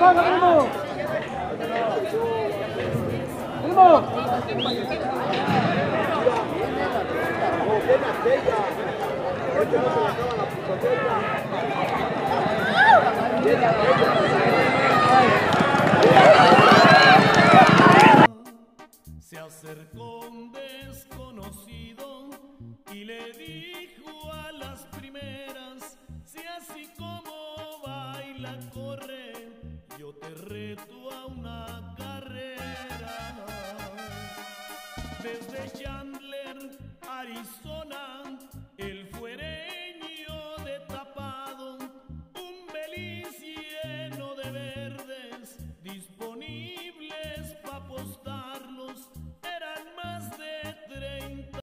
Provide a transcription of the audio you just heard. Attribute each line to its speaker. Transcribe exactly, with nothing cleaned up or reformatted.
Speaker 1: Se acercó un desconocido y le dijo a las primeras: si así como baila corre, yo te reto a una carrera. Desde Chandler, Arizona,